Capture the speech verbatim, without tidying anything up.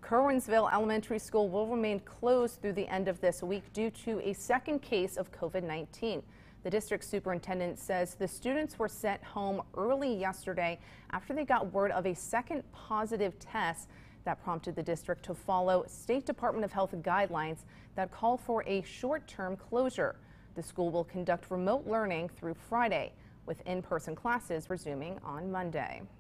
Curwensville Elementary School will remain closed through the end of this week due to a second case of COVID nineteen. The district superintendent says the students were sent home early yesterday after they got word of a second positive test that prompted the district to follow State Department of Health guidelines that call for a short-term closure. The school will conduct remote learning through Friday, with in-person classes resuming on Monday.